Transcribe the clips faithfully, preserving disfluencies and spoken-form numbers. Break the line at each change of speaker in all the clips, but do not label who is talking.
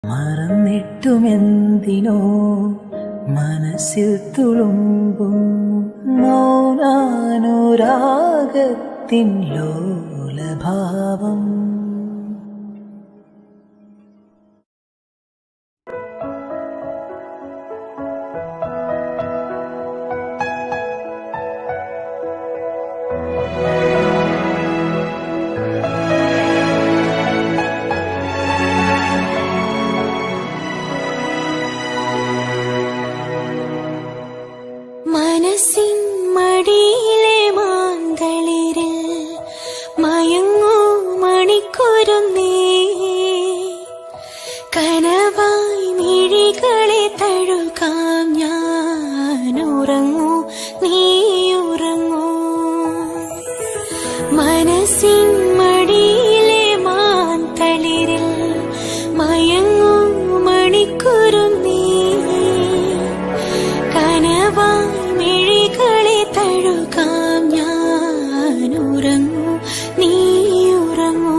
മറന്നിട്ടുമെന്തിനോ മനസ്സിൽ തുളുമ്പും മൗനാനുരാഗത്തിൻ ലോലഭാവം.
മനസ്സിൻ മടിയിലെ മാന്തളിരിൽ മയങ്ങൂ മണിക്കൊരുന്നേ, കനവായി മിഴികളെ തഴുകാം ഞാൻ. ഉറങ്ങൂ നീ ഉറങ്ങൂ. മനസ്സിൻ മടിയിലെ മാന്തളിരിൽ മയങ്ങൂ മണിക്കൊരുന്നേ, കനവായി മിഴികളെ തഴുകാം ഞാൻ. ഉറങ്ങൂ നീ ഉറങ്ങൂ.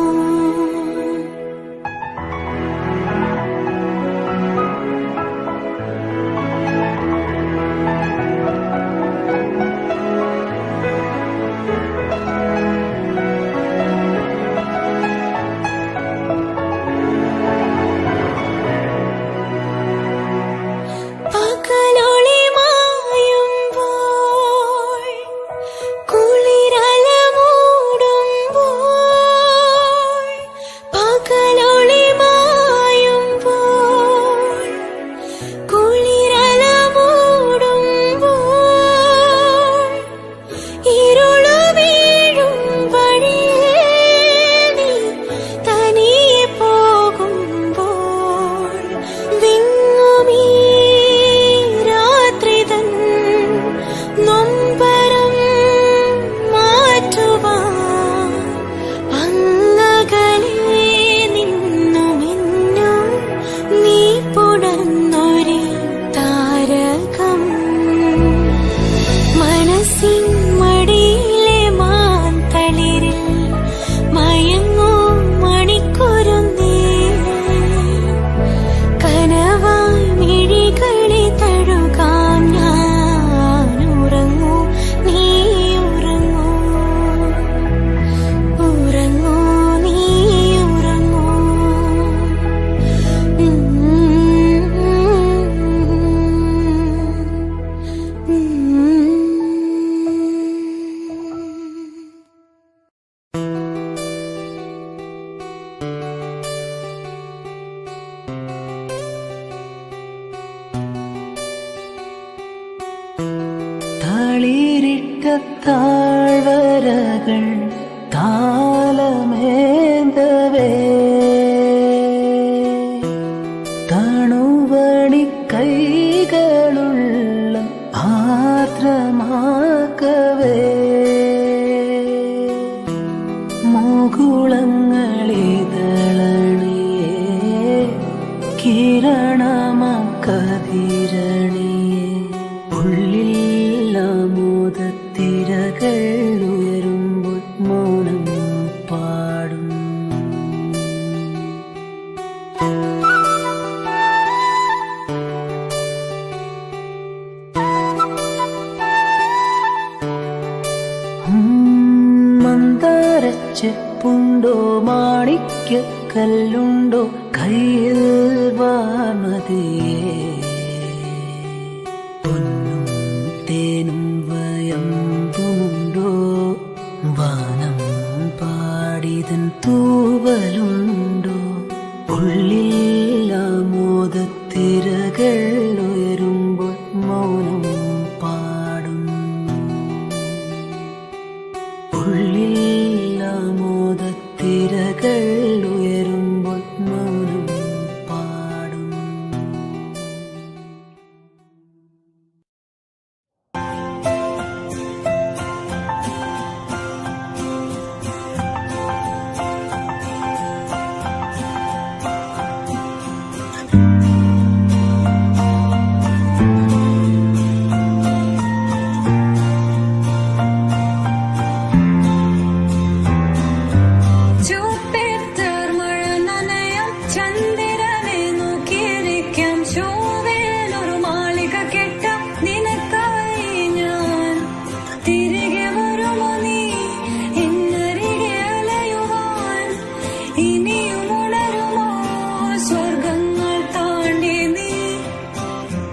പകലൊളി മായുമ്പോൾ കുളിരല മൂടുമ്പോൾ, പകലൊളി മായുമ്പോൾ കുളിരല മൂടുമ്പോൾ, ഇരുളു വീഴും വഴിയിൽ നീ തനിയെ പോകുമ്പോൾ, വിങ്ങുമീ രാത്രിതൻ നൊമ്പരം മാറ്റുവാൻ അങ്ങകലെ നിന്നുമെന്നും നീ പുണർന്നൊരു താരകം. മനസ്സിൻ മടിയിലെ മാന്തളിരിൽ മയങ്ങൂ മണിക്കൊരുന്നേ, കനവായി മിഴികളെ തഴുകാം ഞാൻ. ഉറങ്ങൂ നീ ഉറങ്ങൂ. ഉറങ്ങൂ നീ ഉറങ്ങൂ. ഉം ഉം.
തളിരിട്ട താഴ്വരകൾ താലമേന്തവേ, തണുവണി കൈകളുള്ള ആർദ്രമാക്കവേ, മുകുളങ്ങളിതളണിയേ കിരണമാം കതിരണിയേ, ഉള്ളിൽ ആമോദത്തിരകൾ ഉയരുമ്പോൾ മൗനം പാടും. മന്ദാരച്ചെപ്പുണ്ടോ മാണിക്യക്കല്ലുണ്ടോ കയ്യിൽ വാമതിയേ, പൊന്നും തേനും വയമ്പുമുണ്ടോ വാനം പാടിതൻ തൂവലുണ്ടോ, ഉള്ളിൽ ആമോദത്തിരകൾ ഉയരുമ്പോൾ മൗനം പാടും. ഉള്ളിൽ ആമോദത്തിരകൾ ഉയരുമ്പോൾ മൗനം പാടും.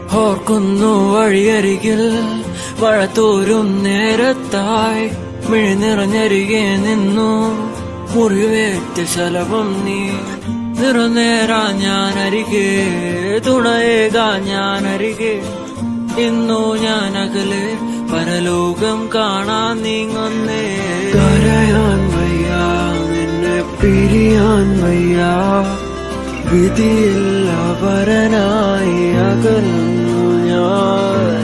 ഓർക്കുന്നു വഴിയരികിൽ മഴത്തോരും നേരത്തായി മിഴി നിറഞ്ഞരികെ നിന്നു മുറിവേറ്റ ശലഭം നീ നിറനേരാ ഞാനരികെ തുണയേകാ ഞാനരികെ ഇന്നു ഞാൻ അകലെ പരലോകം കാണാൻ നീങ്ങുന്നേ കരയാൻ വയ്യ നിന്നെ പിരിയാൻ വയ്യ വിധിയിൽ അവരനായി അകന്നു ഞാൻ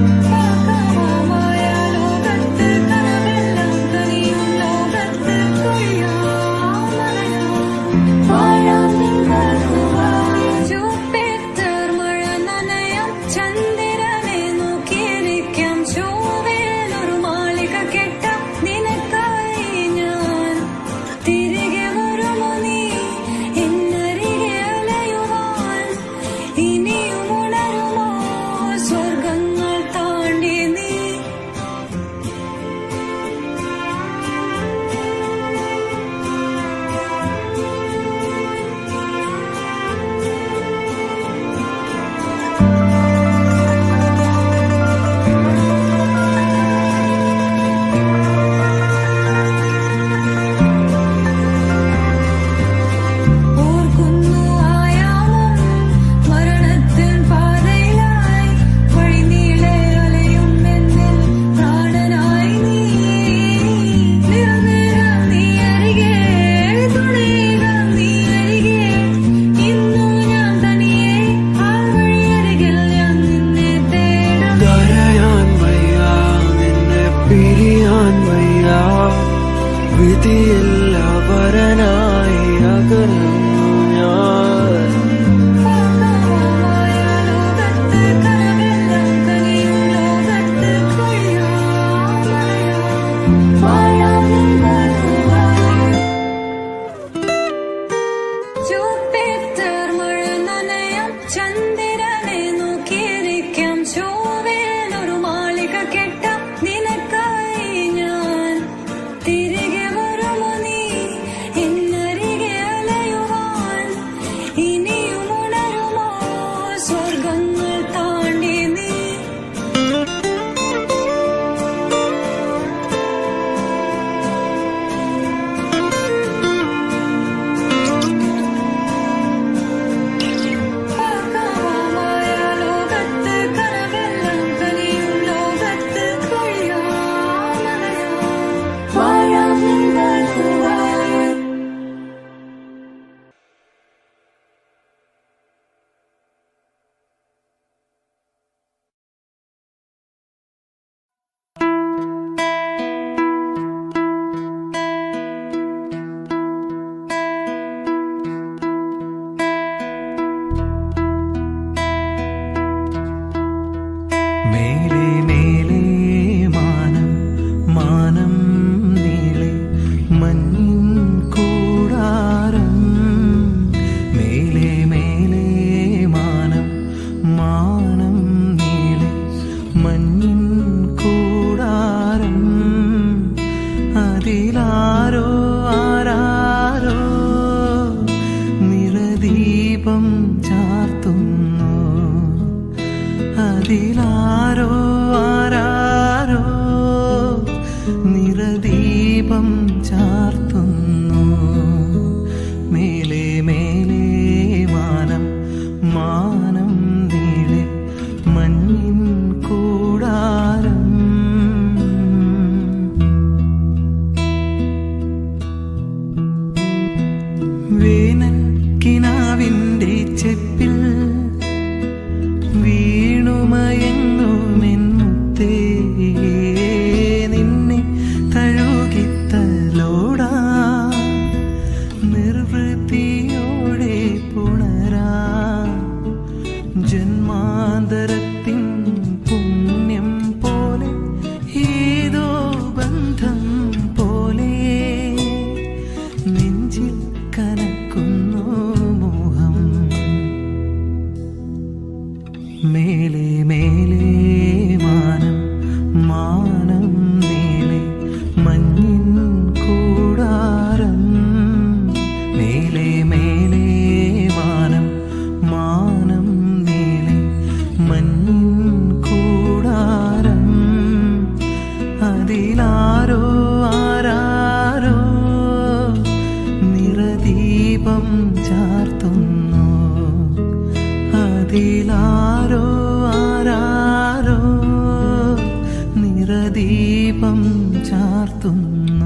വിധിയിൽ അവരനായി അകന്നു ഞാൻ
മേലെ മാനം മാനം നീളെ മഞ്ഞ ഹൃത്തിലാരോ ആരാരോ നിറദീപം ചാർത്തുന്നു.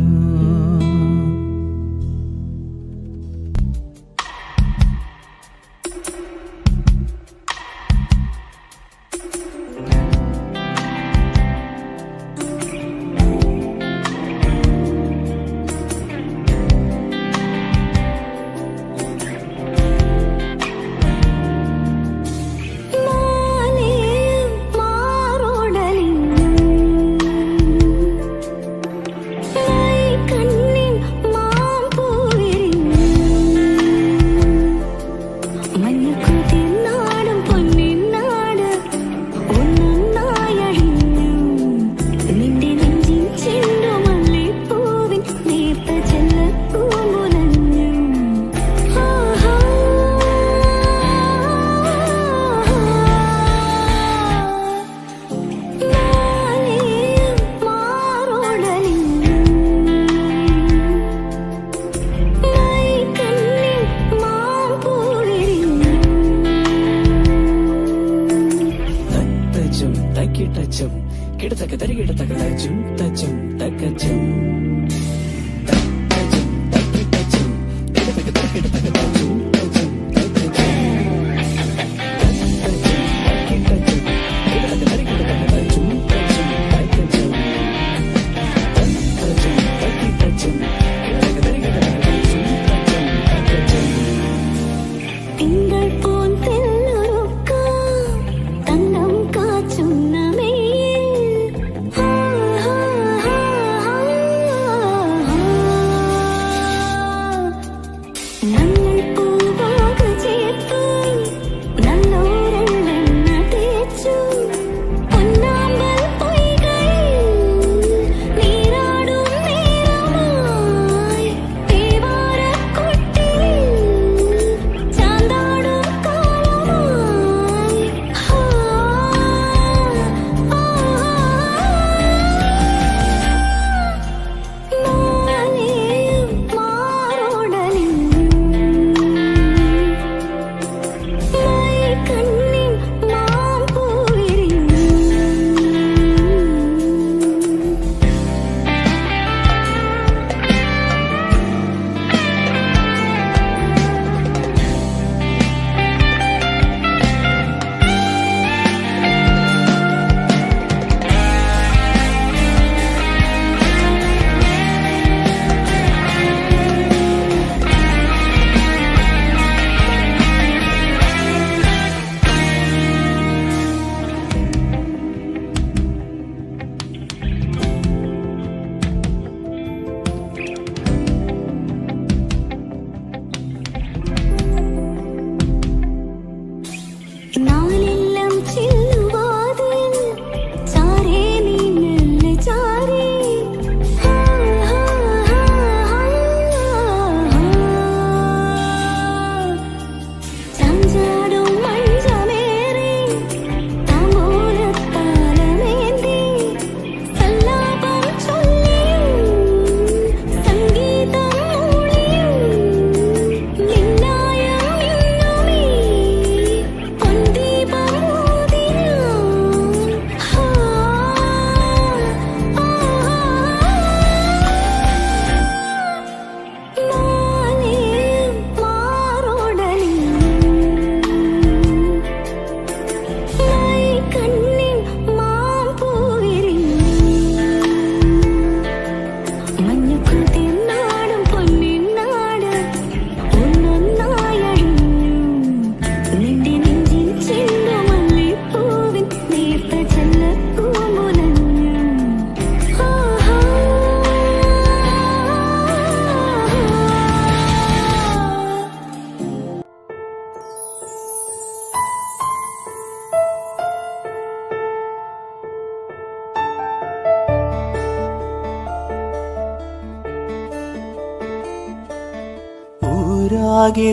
ൂരാകെ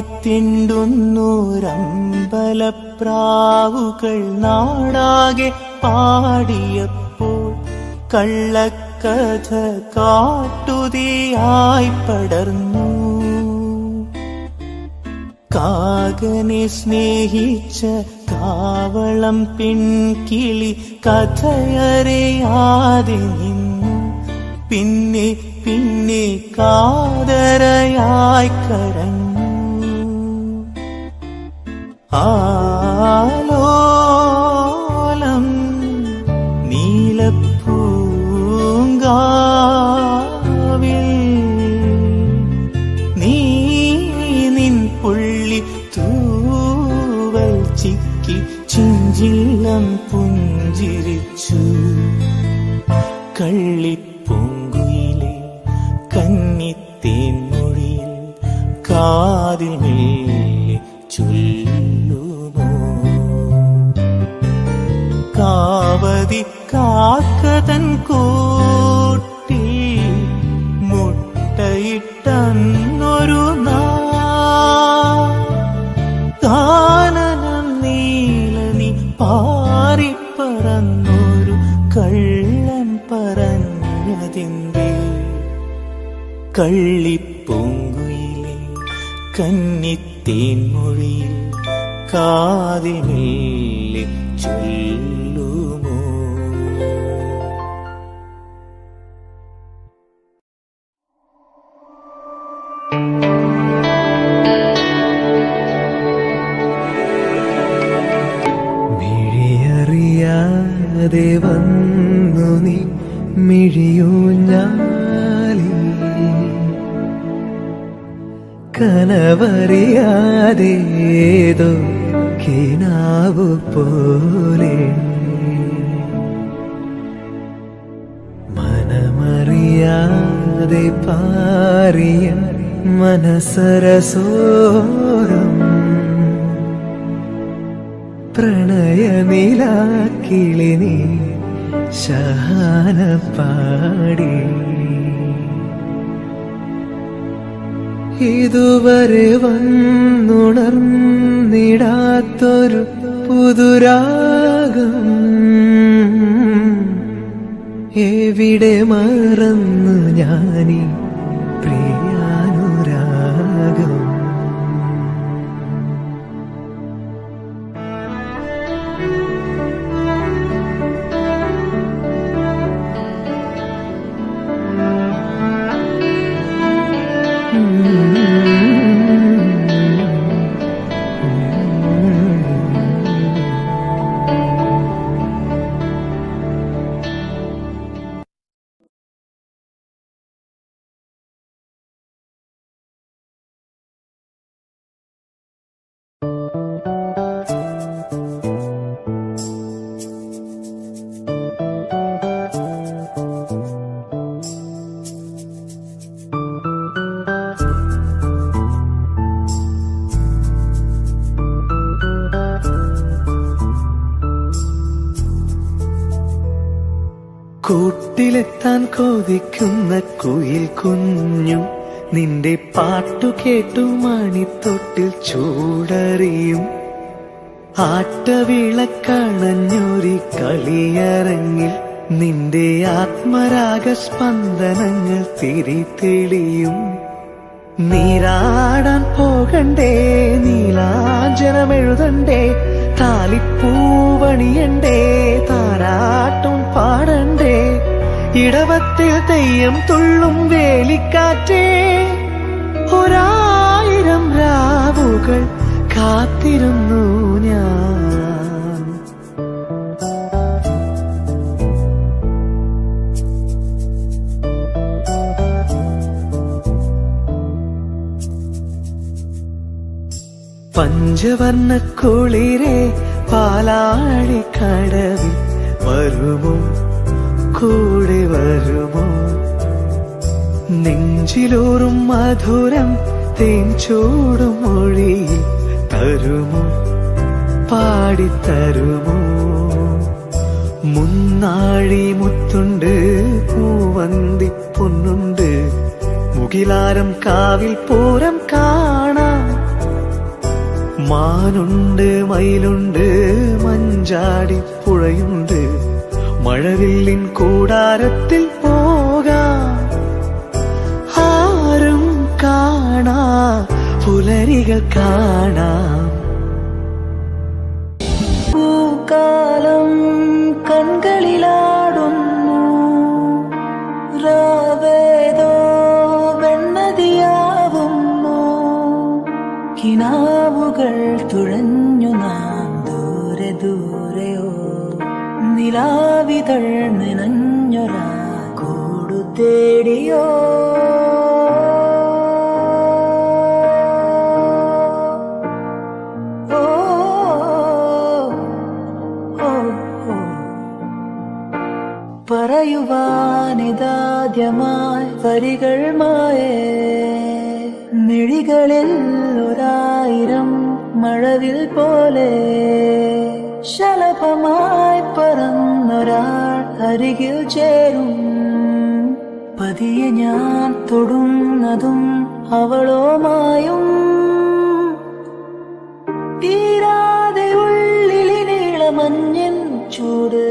തിണ്ടുന്നൂരമ്പലപ്രാവുകൾ നാടാകെ പാടിയപ്പോൾ കള്ളക്കഥ കാട്ടുതീയായി പടർന്നു. കാകനെ സ്നേഹിച്ച കാവളം പെൺകിളി കഥയറിയാതെ നിന്നു. പിന്നെ പിന്നെ കാതരയായി കരഞ്ഞു. ആലോലം നീലപ്പൂങ്കാവിൽ നീ നിൻ പുള്ളി തൂവൽ ചിക്കി ചിഞ്ചില്ലം പുഞ്ചിരിച്ചു. കള്ളിപ്പൂങ്കുയിലെ കന്നിത്തേൻ മൊഴിയിൽ കാതിൽ മെല്ലെ ചൊല്ലുമോ? കാവതി കാക്കതൻ കൂട്ടിൽ മുട്ടയിട്ടന്നൊരു കാനനം നീലനി പാറിപ്പറന്നൊരു കള്ളൻ പറഞ്ഞതിന്റെ. കള്ളിപ്പൂങ്കുയിലെ കന്നിത്തേൻ മൊഴിയിൽ കാതിൽ മെല്ലെ ചൊല്ലുമോ?
മിഴിയറിയാതെ വന്നു നീ മിഴിയൂഞ്ഞാലി, കനവറിയാതേതോ കിനാവു പോലെ മനമറിയാതെ പാറിയ മനസരസോരം പ്രണയനിലാക്കിളിനി ശഹാന പാടി. ഇതുവരെ വന്നുണർന്നിടാത്തൊരു പുതുരാഗം എവിടെ മറന്നു ഞാനീ പ്രിയാനുരാഗം. കൂട്ടിലെത്താൻ കൊതിക്കുന്ന കുയിൽ കുഞ്ഞും നിന്റെ പാട്ടു കേട്ടു മണിത്തൊട്ടിൽ ചൂടറിയും. ആട്ടവിളക്കണഞ്ഞൊരി കളിയരങ്ങിൽ നിന്റെ ആത്മരാഗ സ്പന്ദനങ്ങൾ തിരിതെളിയും. നീരാടാൻ പോകണ്ടേ, നീലാഞ്ജനമെഴുതണ്ടേ, താലിപ്പൂവണിയണ്ടേ, താരാട്ടും പാടണ്ടേ, ഇടവത്തിൽ തെയ്യം തുള്ളും വേലിക്കാറ്റേ, ഒരായിരം രാവുകൾ കാത്തിരുന്നു ഞാൻ. പഞ്ചവർണ്ണ കുളിരെ പാലാഴിക്കടവിൽ വരുമോ, കൂടെ വരുമോ? നെഞ്ചിലൂറും മധുരം തേൻ ചൂടും മൊഴിയിൽ തരുമോ, പാടിത്തരുമോ? മുന്നാഴി മുത്തുണ്ട്, പൂവന്തി പൊന്നുണ്ട്, മുകിലാരം കാവിൽ പൂരം കാണാം. മാനുണ്ട്, മയിലുണ്ട്, മഞ്ചാടി പുഴയുണ്ട്, മഴവില്ലിൻ കൂടാരത്തിൽ പോകാം. ആരും കാണാ പുലരികൾ കാണാം. പൂക്കാലം കൺകളിലാടുന്നു, രാവേതോ വെണ്ണതിയാവുന്നു, കിനാവുകൾ തുഴഞ്ഞു നാം ദൂരെ ദൂരെയോ, നിലാവിതൾ നനഞ്ഞൊരാ കൂടു തേടിയോ. പറയുവാനിതാദ്യമായി വരികൾ മായേ, മിഴികളിൽ ഒരായിരം മഴവിൽ പോലെ ശലഭമായി പറന്നൊരാൾ അരികിൽ ചേരും. പതിയെ ഞാൻ തൊടുന്നതും അവളോ മായും, തീരാതെ ഉള്ളിലെ നീളമഞ്ഞൻ ചൂട്,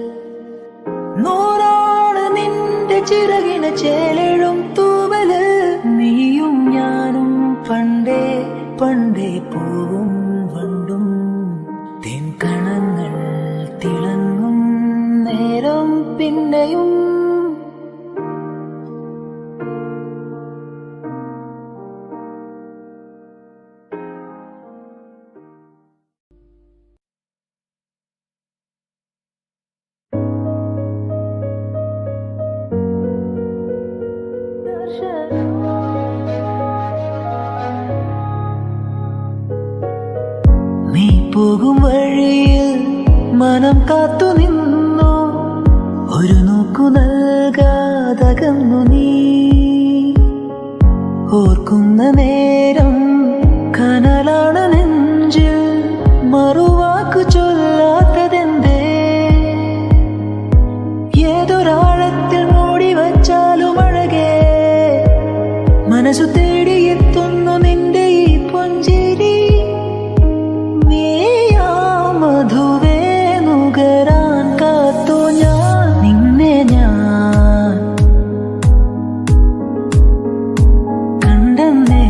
നൂറാണ് നിന്റെ ചിറകിന് ചേലെഴും തൂവല്. നീയും ഞാനും പണ്ടേ പണ്ടേ പൂവും വണ്ടും, തെൻകണങ്ങൾ തിളങ്ങും നേരം പിന്നെയും. നീ പോകും വഴിയിൽ മനം കാത്തു നിന്നു, ഒരു നോക്കു നൽകാതകന്നു നീ. ഓർക്കുന്ന നേരം കനലാണ് നെഞ്ചിൽ, മറുവാക്കു ചൊല്ലാത്തതെന്തേ. ഏതൊരാഴത്തിൽ മൂടി വച്ചാലും അഴകേ, മനസ്സു തേടിയെത്തുന്നു നിന്റെ ഈ പുഞ്ചിരി. നീയാ മധുവേ നുകരാൻ കാത്തു ഞാൻ നിന്നെ, ഞാൻ കണ്ടെന്നേ.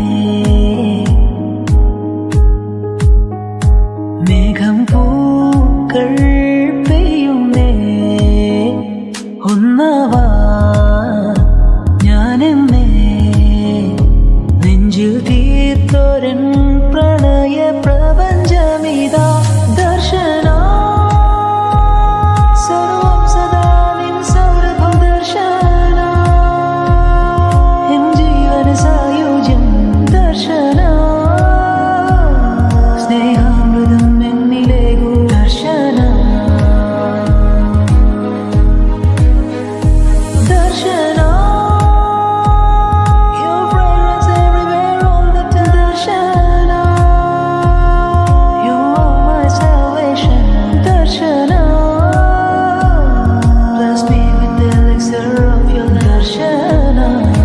മേഘം പൂക്കൾ പെയ്യുന്നേ, ഒന്നാവാ ഞാനെന്നേ. നെഞ്ചിൽ തീർത്തോരൻ പ്രണയ പ്രപഞ്ചമിതാ ദർശന. സർവം സദാ നിൻ സൗരഭം ദർശന, എൻ ജീവന സായുജ്യം ദർശന. സ്നേഹാമൃതം എന്നിലേകൂ ദർശന, ദർശന. Your fragrance everywhere all the time, Darshana. You are my salvation, Darshana. Bless me with the elixir of your ദർശന.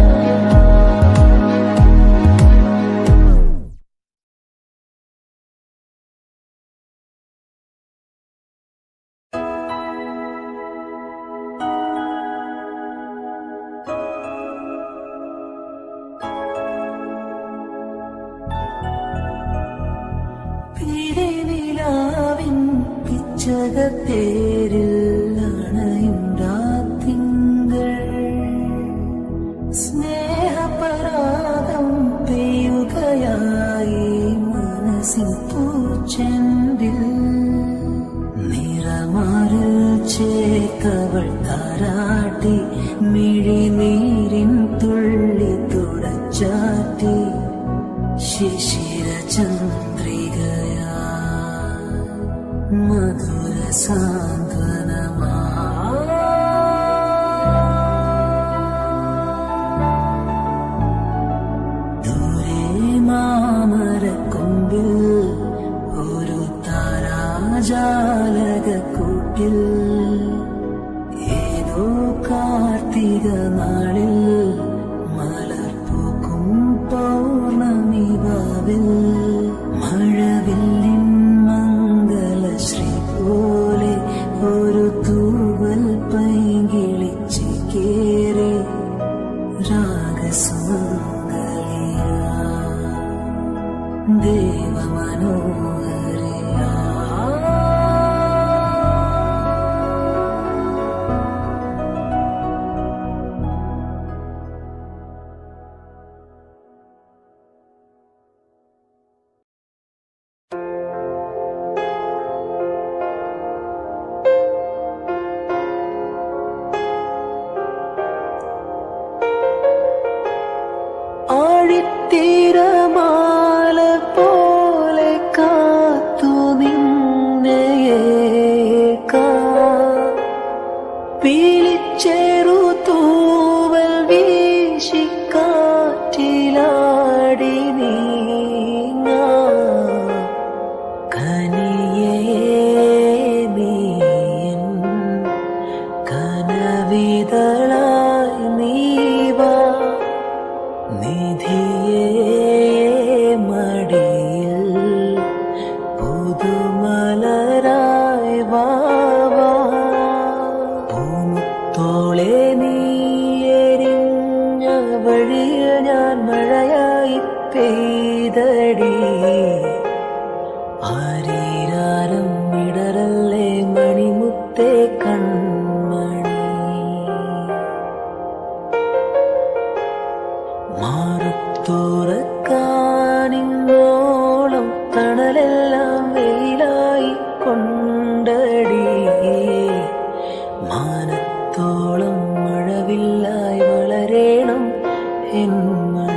പിരിനിലാവിൻ പിച്ചകത്തേരിൽ അണയും രാത്തിങ്കൾ, സ്നേഹപരാഗം പെയ്യുകയായി മനസ്സിൻ പൂച്ചെണ്ടിൽ. നിറമാറിൽ ചേർത്തവൾ താരാട്ടി, മിഴിനീരിൻ തുള്ളി തുടച്ചാട്ടി. ശിശിര ചന്ദ്രികയാ മധുര സാന്ത്വനമാ. ദൂരെ മാമരക്കൊമ്പിൽ ഒരു താരാജാലകക്കൂട്ടിൽ, ഏതോ കാർത്തിക നാളിൽ മലർപ്പൂക്കും പൗർണമി വാവിൽ. മഴവില്ലിൻ മംഗലശ്രീ പോലെ ഒരു തൂവൽ പൈകിളിച്ച് കേറി രാഗസുമംഗലിയ.
കനിയേ നീയൻ കനവിതളായി നീവാ നിധിയേ മടിയിൽ പുതുമലരായി വാവാ പൂമുത്തോളെ നീ എരിഞ്ഞ വഴിയിൽ ഞാൻ മഴയായി പെയ്തടി ആരീരാരം ഇടറല്ലേ മണിമുത്തേ കൺമണി മാറുത്തോറക്കാനിങ്ങോളം തണലെല്ലാം വെയിലായി കൊണ്ടടി മാനത്തോളം മഴവില്ലായി വളരേണം എൻ മണി.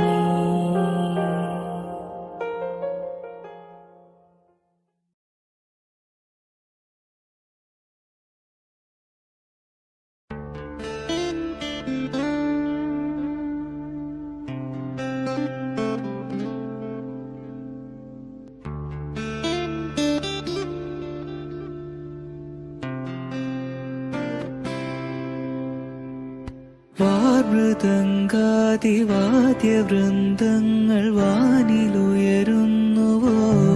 വാദ്യവൃന്ദങ്ങൾ വാനിലുയരുന്നുവോ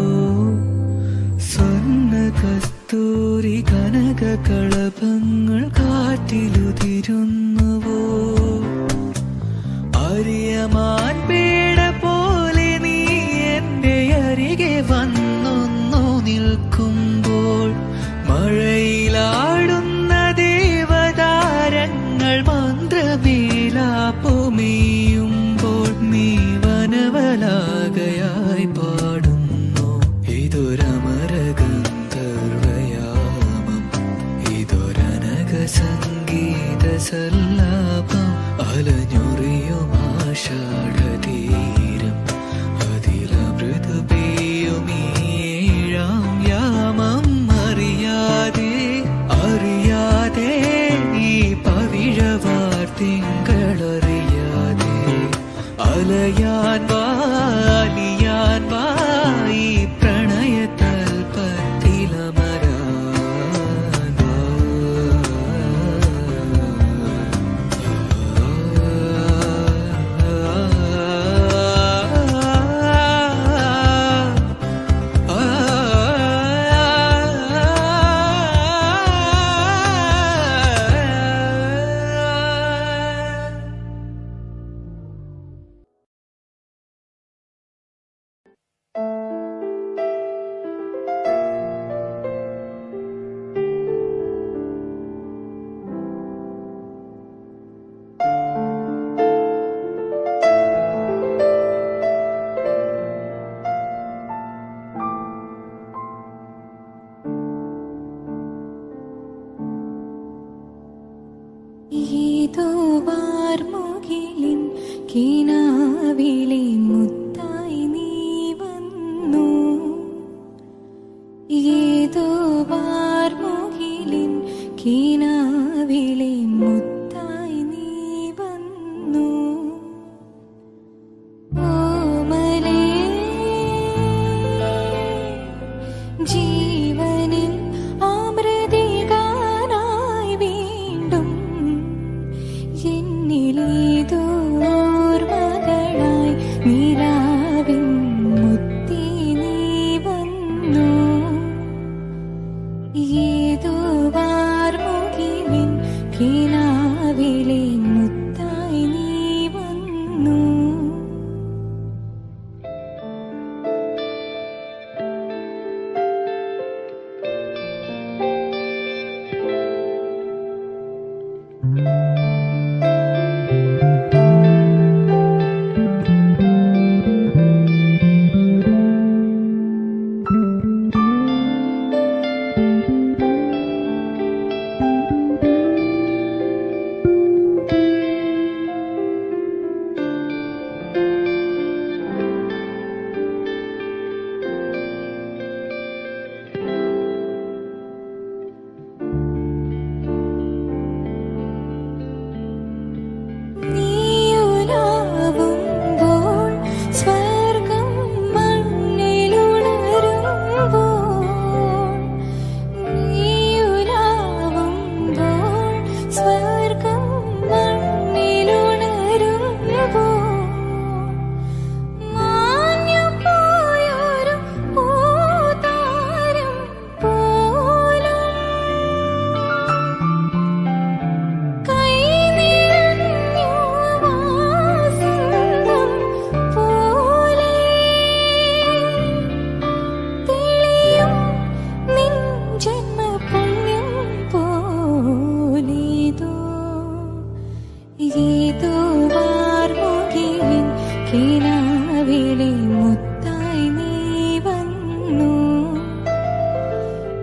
സ്വർണ്ണ കസ്തൂരി കനക കളഭങ്ങൾ കാറ്റിലുതിരുന്നുവോ അറിയമാൻ പേട പോലെ നീ എന്റെ അരികെ വന്നൊന്നു നിൽക്കുമ്പോൾ മഴയിലാടുന്ന ദേവതാരങ്ങൾ മന്ത്രമേലാപ്പുമെയ്യുമ്പോൾ നീ വനവലാകയായി പാടുന്നു ഇതൊരമരഗന്ധർവയാമം ഇതൊരനക സംഗീത സല്ലാപം അലഞ്ഞൊറിയും ആഷാഢതീരം അതിലമൃദു പെയ്യുമീഴാം യാമം അറിയാതെ അറിയാതെ ഈ പവിഴവാർത്തിങ്കളറിയാതെ അലയാൻ വാലിയാൻ വായി പ്രണയതൽപത്തിലമരാൻ വാ.
ഏതോ വാർമുകിലിൻ കിനാവിലെ മുത്തായി നീ വന്നു ഏതോ വാർമുകിലിൻ കിനാവിലെ മുത്തായി നീ വന്നു ഓമലേ ജീവനിൽ അമൃതികാനായി വീണ്ടും എന്നിലേതോ ഓർമ്മകളായി നിലാവിൻ മുത്തി നീ വന്നു ഏതോ വാർമുകിൽ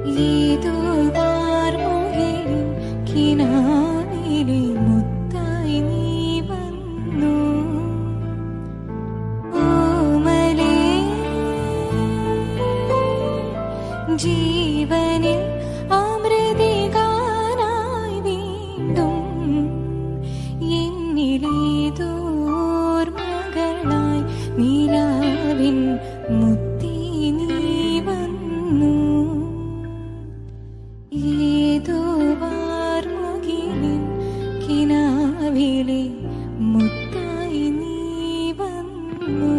ഏതോ വാർമുകിലിൻ കിനാവിലെ മുത്തായി നീ വന്നു. ഓമലേ ജീവനിൽ അമൃതികാനായി വീണ്ടും എന്നിലേതോർമകളായി നിലാവിൻ മുത്തി നീ വന്നു. ഏതോ വാർമുകിലിൻ കിനാവിലെ മുത്തായി നീ വന്നു.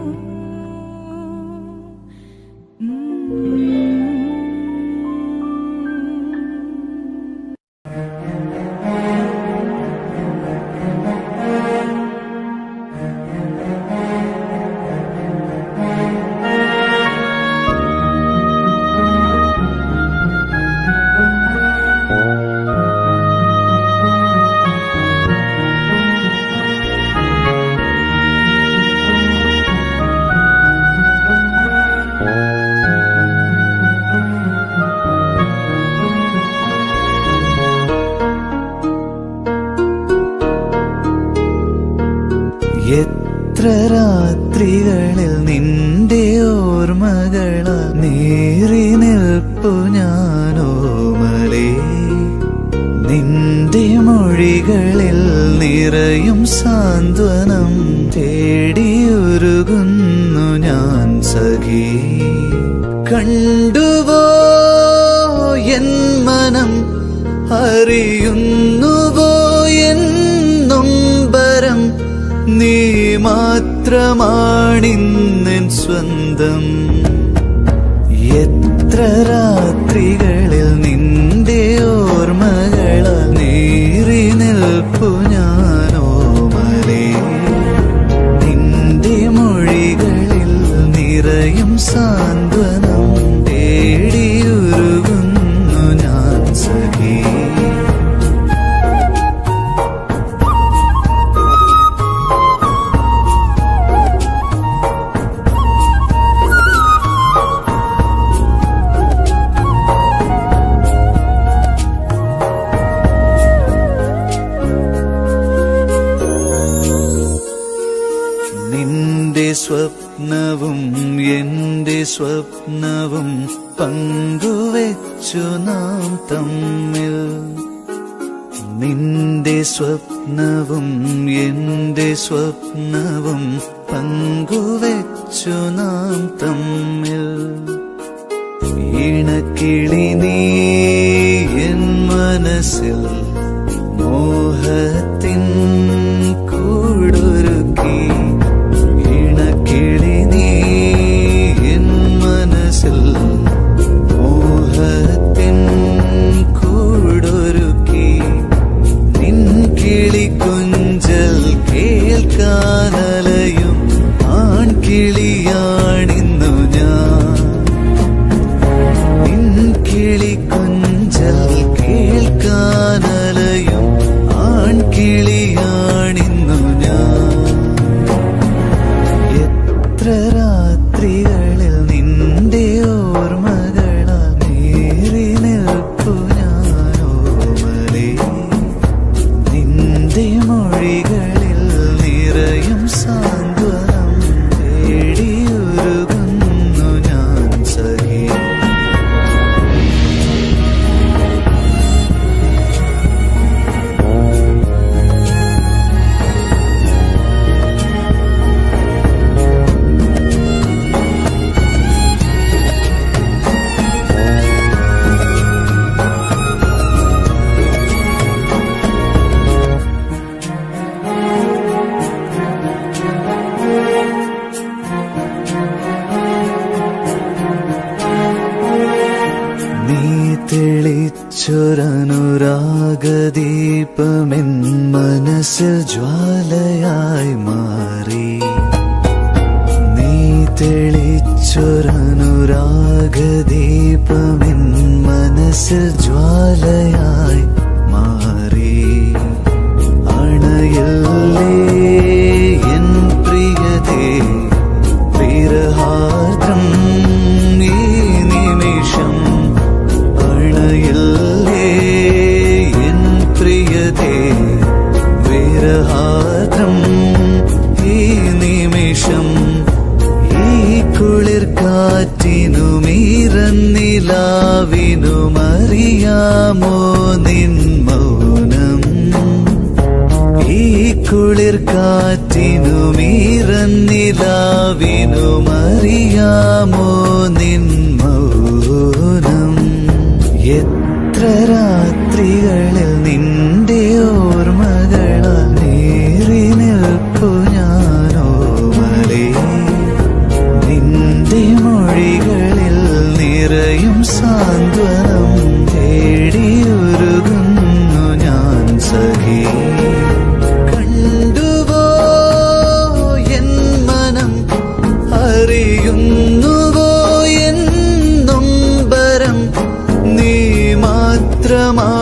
എത്ര രാത്രികളിൽ നിന്റെ ഓർമ്മകളാ നേറി നിൽപ്പു ഞാനോമലേ. നിന്റെ മൊഴികളിൽ നിറയും സാന്ത്വനം തേടിയുരുകുന്നു ഞാൻ സഖി. കണ്ടുവോ എൻ മനം, അറിയുന്നുവോ എൻ നൊമ്പരം, നീ മാത്രമാണിന്നെൻ സ്വന്തം. എത്ര രാത്രികളിൽ നിന്റെ ഓർമ്മകളാ നേറി നിൽപ്പു ഞാനോമലേ. നിന്റെ മൊഴികളിൽ നിറയും സാന്ത്വനം തേടിയുരുകുന്നു ഞാൻ സഖി. സ്വപ്നവും എന്റെ സ്വപ്നവും പങ്കുവെച്ചു നാം തമ്മിൽ. നിന്റെ സ്വപ്നവും എന്റെ സ്വപ്നവും പങ്കുവെച്ചു നാം തമ്മിൽ. ഇണക്കിളി നീ എൻ മനസ്സിൽ മോഹത്തിൻ കൂടൊരുക്കി. കിളി നീ എൻ മനസ്സിൽ മോഹത്തിൻ കൂടൊരുക്കി. നിൻ കിളി കുഞ്ചൽ കേൾക്കാനലയും ആൺകിളിയാണിന്നു ഞാൻ. നിൻ കിളി കുഞ്ചൽ കേൾക്കാനലയും ആൺകിളിയാണിന്നു ഞാൻ. രാത്രികളിൽ നിന്റെ ഓർമ്മകളാ നേറി നിൽപ്പു ഞാനോമലേ. നിന്റെ മൊഴികളിൽ നിറയും സാന്ത്വനം തേടിയുരുകുന്നു ഞാൻ സഖി. തെളിച്ചൊരനുരാഗദീപമെൻ മനസ്സിൽ ജ്വാലയായി മാറി. നീ തെളിച്ചൊരനുരാഗദീപമെൻ മനസ്സിൽ ജ്വാലയായി മാറി. അണയല്ലേ എൻ പ്രിയതേ വിരഹാർദ്രം ഈ നിമിഷം. നിലാവിനുമറിയാമോ നിൻ മൗനം ഈ കുളിർ കാറ്റിനുമീറൻ നിലാവിനുമറിയാമോ നിൻ മൗനം എത്ര രാത്രികളിൽ നിന്റെ ഓർമ്മകളാൽ നേറി നിൽപ്പു ഞാനോ മലേ നിന്റെ മൊഴികളിൽ നിറയും സാന്ത്വനം തേടിയൊരുകുന്നു ഞാൻ സഖി കണ്ടുവോ എൻ മനം അറിയുന്നുവോ എൻ നൊമ്പരം നീ മാത്രമാ